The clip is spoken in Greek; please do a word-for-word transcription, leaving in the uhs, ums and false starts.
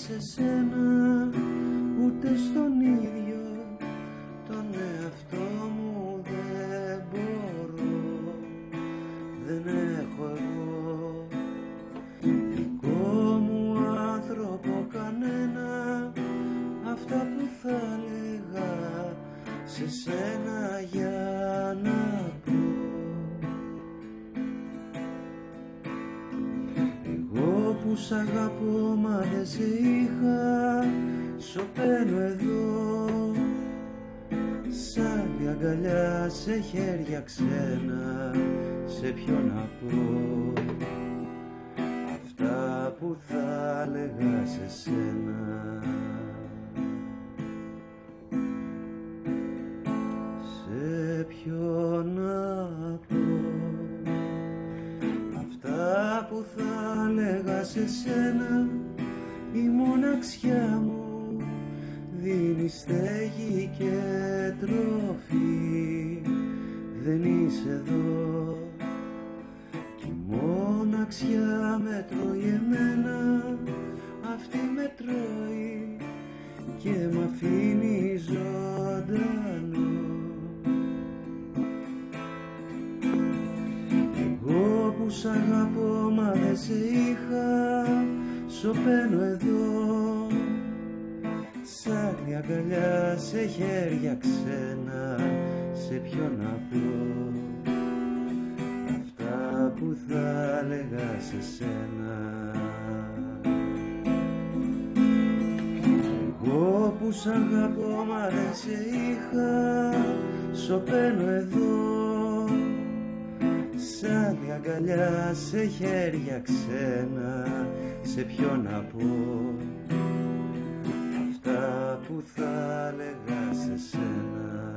σε σένα, ούτε στον ίδιο τον εαυτό μου δεν μπορώ. Δεν έχω εγώ δικό μου άνθρωπο κανένα, αυτά που θα έλεγα σε σένα για να πω. Εγώ που σ' αγαπώ μα δεν σε είχα, σωπαίνω εδώ σ' άλλη αγκαλιά, σε χέρια ξένα, σε ποιο να πω αυτά που θα έλεγα σε σένα. Σε ποιο να πω αυτά που θα έλεγα σε σένα. Η μοναξιά μου δίνει στέγη και τροφή, δεν είσαι εδώ κι η μοναξιά με τρώει εμένα, αυτή με τρώει και μ' αφήνει ζωντανό. Εγώ που σ' αγαπώ μα δεν σε είχα, σωπαίνω εδώ σ' άλλη αγκαλιά, σε χέρια ξένα, σε ποιο να πω αυτά που θα έλεγα σε σένα. Εγώ που σ' αγαπώ μα δεν σε είχα, σωπαίνω εδώ σ' άλλη αγκαλιά, σε χέρια ξένα, σε ποιο να πω αυτά που θα έλεγα σε σένα.